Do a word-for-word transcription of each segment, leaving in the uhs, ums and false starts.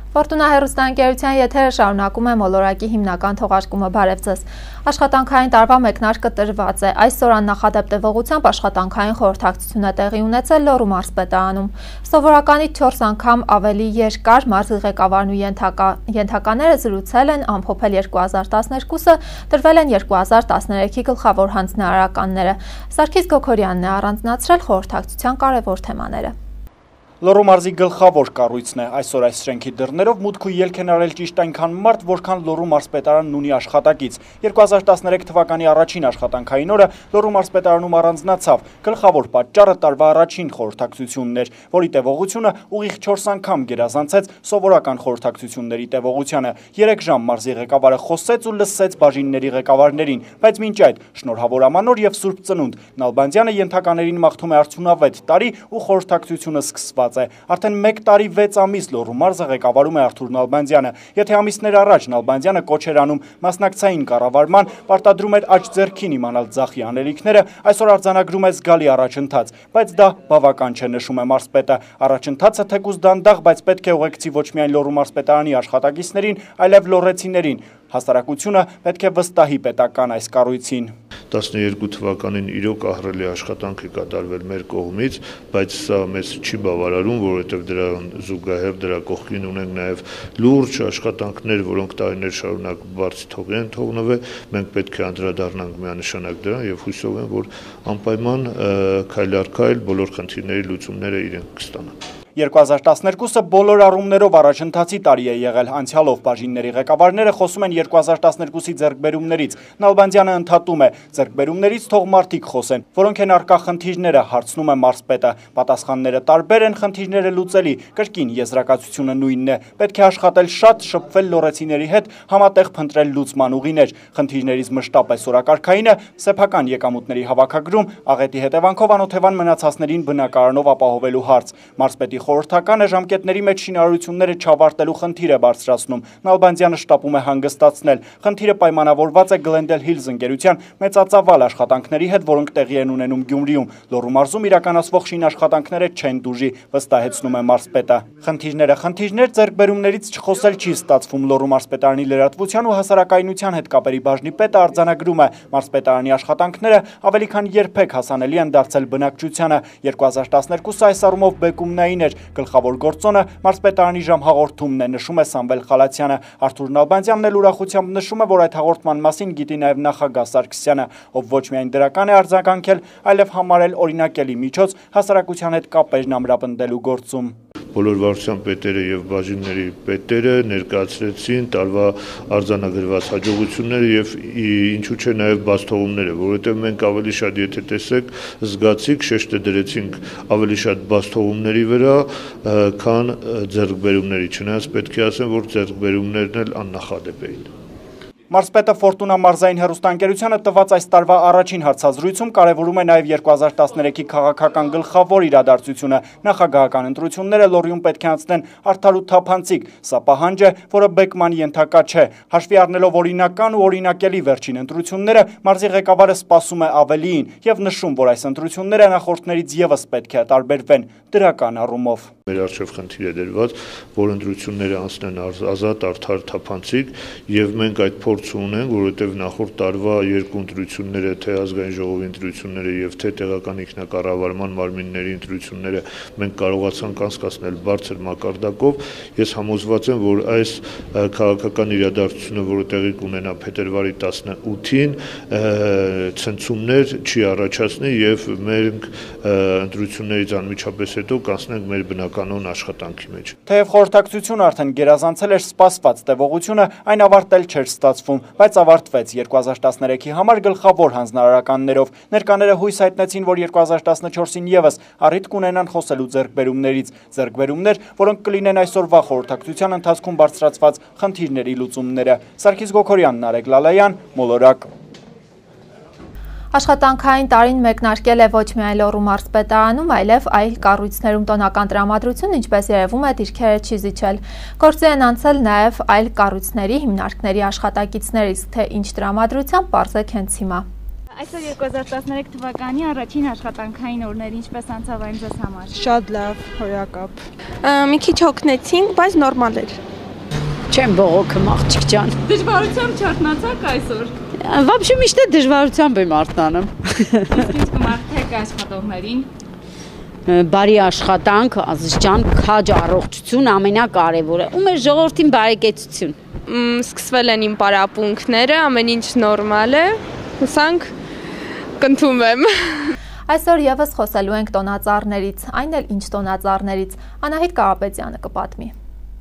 Ֆորտունա հեռուստաընկերության եթերը շարունակում է մոլորակի հիմնական թողարկումը բարև ձեզ։ Աշխատանքային տարվա մեկնարկը տրված է։ Այսօր աննախադեպ տևողությամբ աշխատանքային խորհրդակցություն է տեղի ունեցել Լոռու մարզպետարանում։ Սովորականից չորս անգամ ավելի երկար մարզի ղեկավարն ու ենթակաները զրուցել են, ամփոփել երկու հազար տասներկուսը, տրվել են երկու հազար տասներեքի գլխավոր հանձնարարականները։ Սարգիս Գոքորյանն է առանձնացրել խորհրդակցության կարևոր թեմաները։ Լոռու մարզի գլխավոր կառույցն է այսօր այս շենքի դռներով մուտք ու ելք են արել ճիշտ այնքան մարդ, որքան Լոռու մարզպետարանն ունի աշխատակից։ երկու հազար տասներեք թվականի առաջին աշխատանքային օրը Լոռու մարզպետարանում առանձնացավ։ Գլխավոր պատճառը տարվա առաջին խորհրդակցությունն էր, որի տևողությունը ուղիղ չորս անգամ գերազանցեց սովորական խորհրդակցությունների տևողությանը։ երեք ժամ մարզի ղեկավարը խոսեց ու լսեց բաժինների ղեկավարներին, բայց մինչ այդ շնորհավոր ամանոր եւ Սուրբ Ծնունդ Նալբանդյանը ենթականերին մաղթում է արդյունավետ տարի ու խորհրդակցությունը սկսված։ Արդեն մեկ տարի վեց ամիս Լոռու մարզը ղեկավարում է Արթուր Նալբանդյանը։ Եթե ամիսներ առաջ Նալբանդյանը կոչ էր անում մասնակցային կառավարման, պարտադրում էր աջ ձեռքին իմանալ ձախի անելիքները, այսօր արձանագրում է զգալի առաջընթաց, բայց դա բավական չէ, նշում է մարզպետը։ Առաջընթացը թեկուզ դանդաղ, բայց պետք է ուղեկցի ոչ միայն Լոռու մարզպետարանի աշխատակիցներին, այլև լոռեցիներին։ Հասարակությունը պետք է վստահի պետական այս կառույցին։ տասներկու թվականին իրոք ահռելի աշխատանք է կատարվել մեր կողմից, բայց սա մեզ չի բավարարում, որովհետև դրա զուգահեռ դրա կողքին ունենք նաև լուրջ աշխատանքներ, որոնք տարիներ շարունակ բարձ թող են թողնվել, մենք պետք է անդրադառնանք միանշանակ դրան եւ հույսով եմ, որ անպայման քայլ առ քայլ բոլոր խնդիրների լուծումները իրենք կստանան։ երկու հազար տասներկուսը բոլոր առումներով առաջընթացի տարի է եղել, անցյալով բաժինների ղեկավարները խոսում են երկու հազար տասներկուսի ձեռքբերումներից։ Նալբանդյանը ընդհատում է, ձեռքբերումներից թող մարդիկ խոսեն, որոնք են առկա խնդիրները, հարցնում է մարզպետը։ Պատասխանները տարբեր են, խնդիրները լուծելի, կրկին եզրակացությունը նույնն է։ Պետք է աշխատել շատ, շփվել լոռեցիների հետ, համատեղ փնտրել լուծման ուղիներ։ Խնդիրներից մշտապես օրակարգայինը սեփական եկամուտների հավաքագրում, աղետի հետևանքով անօթևան մնացածներին բնակարանով ապահովելու հարց։ Մարզպետի խորհրդականը ժամկետների մեջ շինարարությունները չավարտելու խնդիր է բարձրացնում։ Նալբանդյանը շտապում է հանգստացնել։ Խնդիրը պայմանավորված է Glendale Hills ընկերության մեծածավալ աշխատանքների հետ, որոնք տեղի են ունենում Գյումրիում։ Լոռու մարզում իրականացվող շինաշխատանքները չեն դուժի, վստահեցնում է մարզպետը։ Խնդիրները խնդիրներ, ձեռքբերումներից չխոսել չի ստացվում։ Լոռու մարզպետարանի լրատվության ու հասարակայնության հետ կապերի բաժնի պետը արձանագրում է, մարզպետարանի աշխատանքները ավելի քան երբեք հասանելի են դարձել բնակչությանը։ երկու հազար տասներկուսը այս առումով բեկումնային էր։ Գլխավոր գործոնը մարզպետարանի ժամհաղորդումն է, նշում է Սամվել Խալացյանը։ Արթուր Նալբանդյանն էլ ուրախությամբ նշում է, որ այդ հաղորդման մասին գիտի նաև նախագահ Սարգսյանը, ով ոչ միայն դրական է արձագանքել, այլև համարել օրինակելի միջոց հասարակության հետ կապերն ամրապնդելու գործում։ Բոլոր վարչության պետերը եւ բաժինների պետերը ներկայացրեցին տարվա արձանագրված հաջողությունները եւ ինչու՞ չէ նաեւ բացթողումները, որովհետեւ մենք ավելի շատ, եթե տեսեք, զգացիկ շեշտը դրեցինք ավելի շատ բացթողումների վրա, քան ձեռքբերումների, չնայած պետք է ասեմ, որ ձեռքբերումներն էլ աննախադեպ էին։ Մարզպետը Ֆորտունա մարզային հեռուստաընկերությանը տված այս տարվա առաջին հարցազրույցում կարևորում է նաև երկու հազար տասներեքի քաղաքական գլխավոր իրադարձությունը։ Նախագահական ընտրությունները Լոռիում պետք է անցնեն արդար ու թափանցիկ։ Սա պահանջ է, որը բեկման ենթակա չէ։ Հաշվի առնելով օրինական ու օրինակելի վերջին ընտրությունները, մարզի ղեկավարը սպասում է ավելիին եւ նշում, որ այս ընտրությունները նախորդներից եւս պետք է տարբերվեն դրական առումով։ Մեր առջև խնդիր է դրված, որ ընտրությունները անցնեն ազատ, արդար, թափանցիկ եւ մենք այդ փորձ ունենք, որովհետև նախորդ տարվա երկու ընտրությունները, թե ազգային ժողովի ընտրությունները եւ թե տեղական ինքնակառավարման մարմինների ընտրությունները մենք կարողացանք անցկացնել բարձր մակարդակով։ Ես համոզված եմ, որ այս քաղաքական իրադարձությունը, որը տեղի կունենա փետրվարի տասնութին, ցնցումներ չի առաջացնի եւ մենք ընտրություններից անմիջապես հետո կանցնենք մեր բնականոն աշխատանքի մեջ։ Թեև խորհրդակցությունը արդեն գերազանցել էր սպասված տևողությունը, այն ավարտել չէր ստացվում, բայց ավարտվեց երկու հազար տասներեքի համար գլխավոր հանձնարարականներով։ Ներկաները հույս հայտնեցին, որ երկու հազար տասնչորսին եւս առիթ կունենան խոսելու ձեռքբերումներից, ձեռքբերումներ, որոնք կլինեն այսօրվա խորհրդակցության ընթացքում բարձրացված խնդիրների լուծումները։ Սարգիս Գոքորյան, Նարեկ Լալայան, Մոլորակ։ Աշխատանքային տարին մեկնարկել է ոչ միայն Լոռու մարզպետարանում, այլև այլ կառույցներում տոնական տրամադրություն, ինչպես երևում է, դիրքերը չի զիջել։ Գործի են անցել նաև այլ կառույցների հիմնարկների աշխատակիցներից, թե ինչ տրամադրությամբ պարզեք հենց հիմա։ Այսօր երկու հազար տասներեք թվականի առաջին աշխատանքային օրներ, ինչպես անցավ այն ձեզ համար։ Շատ լավ, հորակապ։ Մի քիչ հոգնեցինք, բայց նորմալ էր։ Չեմ բողոքում աղջիկ ջան։ Դժվարությամբ չարտնացաք այսօր։ Вообще միշտ դժվարությամբ եմ արթնանում։ Իսկ ինչ կմաղթեք աշխատողներին։ Բարի աշխատանք, Ազիզ ջան, քաջ առողջություն ամենակարևորը։ Ու մեր ժողովրդին բարեկեցություն։ Սկսվել են իմ պարապմունքները, ամեն ինչ նորմալ է։ Հուսանք կընդունվեմ։ Այսօր եւս խոսելու ենք տոնածառներից, այն էլ ինչ տոնածառներից։ Անահիտ Կարապետյանը կպատմի։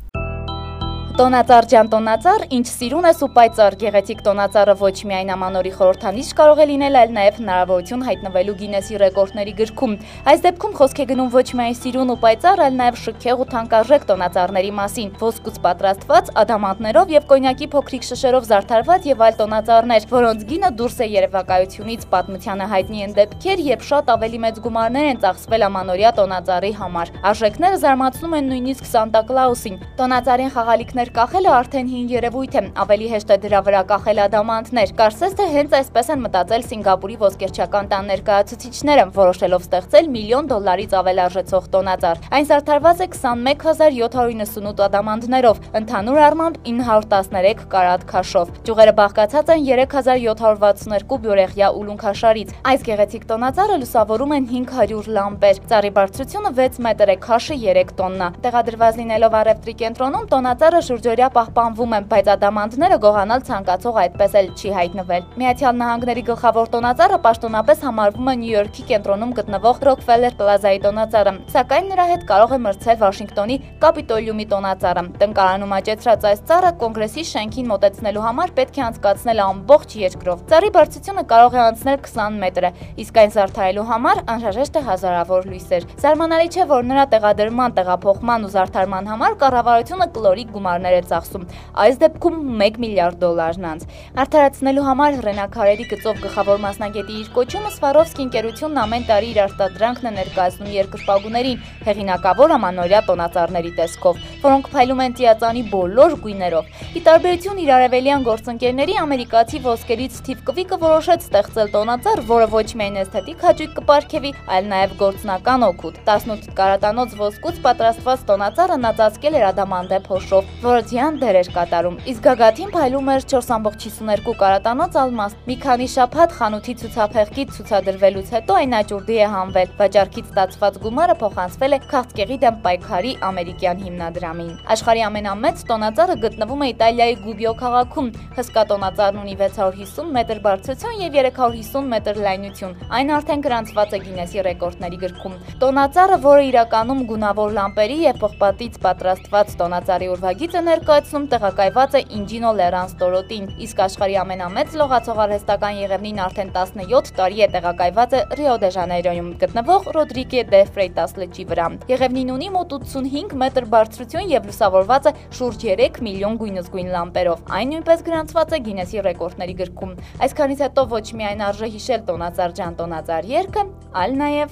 Տոնածառ ջան, տոնածառ, ինչ սիրուն ես ու պայծառ, գեղեցիկ տոնածառը ոչ միայն ամանորի խորհրդանիշ կարող է լինել, այլ նաև հնարավորություն հայտնվելու Գինեսի ռեկորդների գրքում։ Այս դեպքում խոսք է գնում ոչ միայն սիրուն ու պայծառ, այլ նաև շքեղ ու թանկարժեք տոնածառների մասին։ Ոսկուց պատրաստված, ադամանդներով եւ կոնյակի փոքրիկ շշերով զարդարված եւ այլ տոնածառներ, որոնց գինը դուրս է երևակայությունից, պատմությանը հայտնի են դեպքեր, երբ շատ ավելի մեծ գումարներ են ծախսվել ամանորյա տոնածառի համար։ Արժեքները զարմացնում են նույնիսկ Սանտա Կլաուսին։ Տոնածառին խաղալիքներ կախելը արդեն հին երևույթ է, ավելի հեշտ է դրա վրա կախել ադամանդներ։ Կարծես թե հենց այսպես են մտածել Սինգապուրի ոսկերչական տան ներկայացուցիչները, որոշելով ստեղծել միլիոն դոլարից ավել արժեցող տոնածառ։ Այն զարդարված է քսանմեկ հազար յոթ հարյուր նվսունութ ադամանդներով, ընդհանուր առմամբ ինը հարյուր տասներեք կարատ քաշով։ Ճյուղերը բաղկացած են երեք հազար յոթ հարյուր վաթսուններկու բյուրեղյա ուլունքաշարից։ Այս գեղեցիկ տոնածառը լուսավորում են հինգ հարյուր լամպեր։ Ծառի բարձրությունը վեց մետր է, քաշը երեք տոննա։ Տեղադրված լինելով առևտրի կենտրոնում տոնածառը շուրջօրյա պահպանվում են, բայց ադամանդները գողանալ ցանկացող այդպես էլ չի հայտնվել։ Միացյալ Նահանգների գլխավոր տոնածառը պաշտոնապես համարվում է Նյու Յորքի կենտրոնում գտնվող Ռոքֆելլեր Պլազայի տոնածառը, սակայն նրա հետ կարող է մրցել Վաշինգտոնի Կապիտոլիումի տոնածառը։ Տնկարանում աճեցրած այս ծառը կոնգրեսի շենքին մոտեցնելու համար պետք է անցկացնել ամբողջ երկրով։ Ծառի բարձրությունը կարող է անցնել քսան մետր, իսկ այն զարդարելու համար անհրաժեշտ է հազարավոր լույսեր։ Զարմանալի չէ, որ նրա տեղադրման, տեղափոխման ու զարդարման համար կառավարությունը կլորիկ գումարներ է ծախսում, այս դեպքում մեկ միլիարդ դոլարն անց։ Արդարացնելու համար հռենակարերի գծով գլխավոր մասնագետի իր կոչումը Սվարովսկի ընկերությունն ամեն տարի իր արտադրանքն է ներկայացնում երկրպագուներին, հեղինակավոր ամանորյա տոնածառների տեսքով, որոնք փայլում են տիածանի բոլոր գույներով։ Ի տարբերություն իր արևելյան գործընկերների, ամերիկացի ոսկերից Սթիվ Կվիկը որոշեց ստեղծել տոնածառ, որը ոչ միայն էսթետիկ հաճույք կպարգևի, այլ նաև գործնական օգուտ։ տասնութ կարատանոց ոսկուց պատրաստված տոնածառը նա ծածկել էր ադամանդե փոշով, որը ձյան դեր էր կատարում, իսկ գագաթին փայլում էր չորս կόμμα հիսունյոթ կարատանոց ալմաս։ Մի քանի շաբաթ խանութի ցուցափեղկից ցուցադրվելուց հետո այն աճուրդի է հանվել։ Վաճառքից ստացված գումարը փոխանցվել է քաղցկեղի դեմ պայքարի ամերիկյան հիմնադրամին։ Աշխարհի ամենամեծ տոնածառը գտնվում է Իտալիայի Գուբիո քաղաքում։ Հսկա տոնածառն ունի վեց հարյուր հիսուն մետր բարձրություն եւ երեք հարյուր հիսուն մետր լայնություն։ Այն արդեն գրանցված է Գինեսի ռեկորդների գրքում։ Տոնածառը, որը իրականում գունավոր լամպերի եւ պղպատից պատրաստված տոնածառի ուրվագիծ է ներկայացնում, տեղակայված է Ինջինո Լերանս տորոտին, իսկ աշխարհի ամենամեծ լողացող արհեստական եղևնին արդեն տասնյոթ տարի է տեղակայված է Ռիո դե Ժանեյրոյում գտնվող Ռոդրիգե դե Ֆրեյտաս լճի վրա։ Եղևնին ունի մոտ ութսունհինգ մետր բարձրություն եւ լուսավորված է շուրջ երեք միլիոն գույնզգույն լամպերով։ Այն նույնպես գրանցված է Գինեսի ռեկորդների գրքում։ Այսքանից հետո ոչ միայն արժե հիշել տոնածառ ջան տոնածառ երգը, այլ նաեւ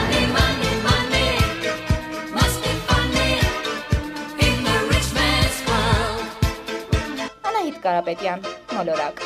Անահիտ Կարապետյան, Մոլորակ։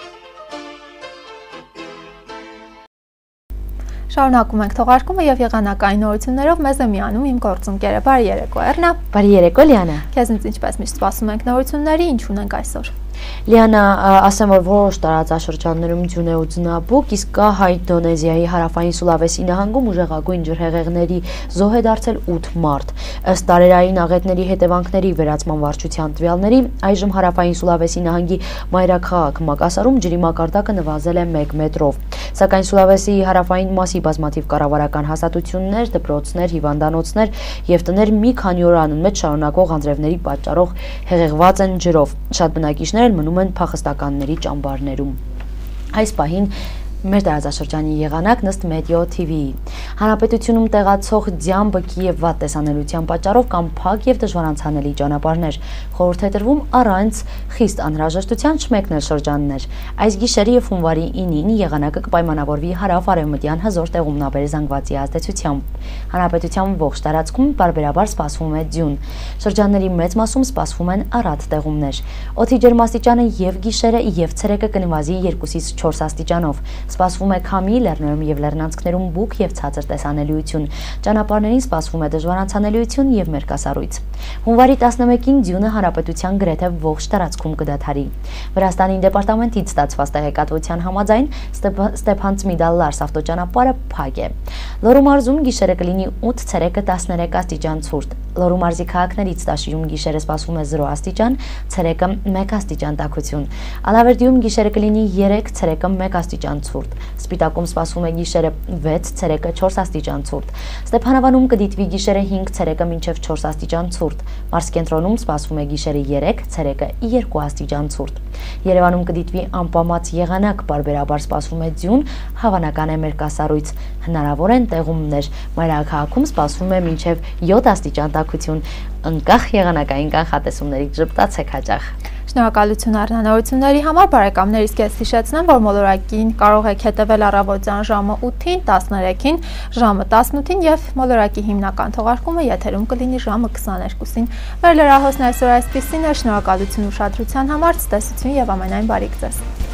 Շարունակում ենք թողարկումը եւ եղանակային նորություններով մեզ է միանում իմ գործընկերը։ Բարի երեկո, Էռնա։ Բարի երեկո, Լիանա։ Քեզնից ինչպես միշտ սպասում ենք նորությունների, ինչ ունենք այսօր։ Լիանա, ասեմ, որ որոշ տարածաշրջաններում ձյուն է ու ձնաբուկ, իսկ կա Հայ Ինդոնեզիայի հարավային Սուլավեսի նահանգում ուժեղագույն ջրհեղեղների զոհ է դարձել ութ մարդ։ Ըստ տարերային աղետների հետևանքների վերացման վարչության տվյալների, այժմ հարավային Սուլավեսի նահանգի մայրաքաղաք Մակասարում ջրի մակարդակը նվազել է մեկ մետրով։ Սակայն Սուլավեսի հարավային մասի բազմաթիվ կառավարական հաստատություններ, դպրոցներ, հիվանդանոցներ եւ տներ մի քանի օր անունմեջ շարունակող անձրևների պատճառով հեղեղված են ջրով։ Շատ բնակիչներ մնում են փախստականների ճամբարներում։ Այս պահին մեր տարածաշրջանի եղանակ ըստ Մեդիո Թի Վիի։ Հանրապետությունում տեղացող ձյան, բքի եւ վատ տեսանելիության պատճառով կամ փակ եւ դժվարանցանելի ճանապարհներ։ Խորհուրդ է տրվում առանց խիստ անհրաժեշտության չմեկնել շրջաններ։ Այս գիշերը եւ հունվարի ինին եղանակը կպայմանավորվի հարավ-արևմտյան հզոր տեղումնաբեր զանգվածի ազդեցությամբ։ Հանրապետության ողջ տարածքում բարբերաբար սպասվում է ձյուն։ Շրջանների մեծ մասում սպասվում են առատ տեղումներ։ Օդի ջերմաստիճանը եւ գիշերը եւ ցերեկը կնվազի երկուսից չորս աստիճանով։ Սպասվում է քամի, լեռներում եւ լեռնանցքներում բուք եւ ցածր տեսանելիություն։ Ճանապարհներին սպասվում է դժվար անցանելիություն եւ մերկասառույց։ Հունվարի տասնմեկին ձյունը հանրապետության գրեթե ողջ տարածքում կդադարի։ Վրաստանի դեպարտամենտից ստացված տեղեկատվության համաձայն Ստեփանցմիդալ-Լարս ավտոճանապարհը փակ է։ Լոռու մարզում գիշերը կլինի ութ, ցերեկը տասներեք աստիճան ցուրտ։ Լոռու մարզի քաղաքներից Տաշիում գիշերը սպասվում է զրո աստիճան, ցերեկը մեկ աստիճան տաքություն։ Ալավերդիում գիշերը կլինի երեք, ցերեկը մեկ աստիճան ցուրտ։ Սպիտակում սպասվում է գիշերը վեց, ցերեկը չորս աստիճան ցուրտ։ Ստեփանավանում կդիտվի գիշերը հինգ, ցերեկը մինչև չորս աստիճան ցուրտ։ Մարզկենտրոնում սպասվում է գիշերը երեք, ցերեկը երկու աստիճան ցուրտ։ Երևանում կդիտվի անպամած եղանակ, պարբերաբար սպասվում է ձյուն, հավանական է մերկասառույց։ Հնարավոր են տեղումներ։ Մայրաքաղաքում սպասվում է մինչև յոթ աստիճան տաքություն։ Անկախ եղանակային կանխատեսումներից ժպտացեք հաճախ։ Շնորհակալություն առանձնահատկությունների համար, բարեկամներ, իսկ ես հիշեցնեմ, որ մոլորակին կարող եք հետևել առավոտյան ժամը ութին, տասներեքին, ժամը տասնութին եւ մոլորակի հիմնական թողարկումը եթերում կլինի ժամը քսաներկուսին։ Մեր լրահոսն այսօր այսպիսին է, շնորհակալություն ուշադրության համար, ցտեսություն եւ ամենայն բարիք ձեզ։